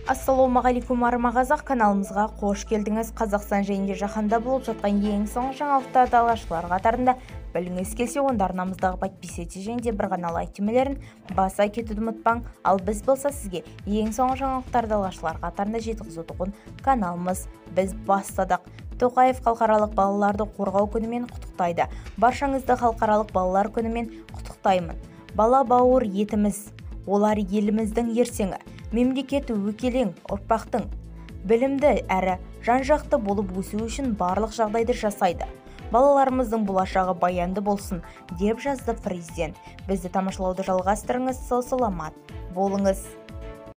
Ассалаумағалейкум армағазақ, каналымызға қош келдіңіз. Қазақстан және жаһанда болып жатқан ең соңғы жаңалықтарды алғашқылар қатарында біліңіз келсе, онда арнамыздағы подписывайтесь және бір ғана лайк түймелерін баса кетуді ұмытпаң. Ал біз болса сізге ең соңғы жаңалықтарды алғашқылар қатарында жеткізуді каналымыз. Біз бастадық. Тоқаев халықаралық балаларды қорғау күнімен құттықтайды. Баршаңызды халықаралық балалар күнімен құттықтаймын. Бала бауыр етіміз, олар еліміздің ертеңі. Мемлекет өкелең ұрпақтың білімді әрі жан-жақты болып өсу үшін барлық жағдайды жасайды. Балаларымыздың болашағы баянды болсын, деп жазды президент. Бізді тамашалауды жалғастырыңыз, сау саламат болыңыз.